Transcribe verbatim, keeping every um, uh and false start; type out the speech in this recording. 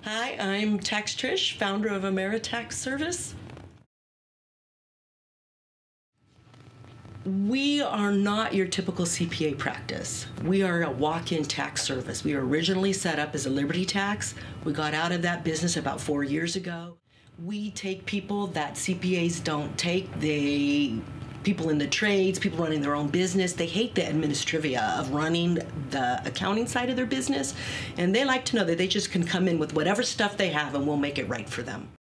Hi, I'm Tax Trish, founder of Ameritax Service. We are not your typical C P A practice. We are a walk-in tax service. We were originally set up as a Liberty Tax. We got out of that business about four years ago. We take people that C P As don't take. They, people in the trades, people running their own business, they hate the administrivia of running the accounting side of their business, and they like to know that they just can come in with whatever stuff they have and we'll make it right for them.